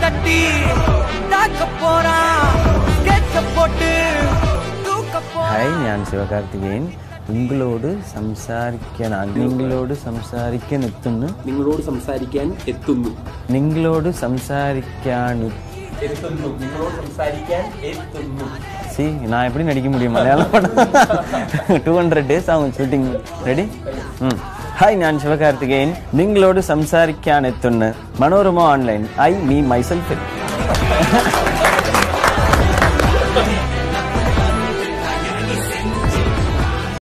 தட்டி தாக்க போறான் ஸ்கெட்ச போட்டு தூக்க போறான். ஹாய், ഞാൻ ശിവകാർത്തികേയൻ. നിങ്ങളോട് സംസാരിക്കാൻ എത്തുന്നു. See, நான் எப்படி நடிக்க முடியும் மலையாளம் படம்? 200 days ஆகும் ஷூட்டிங். ரெடி? ஹாய், நான் சிவகார்த்திகேயன். നിങ്ങളോട് സംസാരിക്കാൻ എത്തുന്നു. Manorama online. I me myself.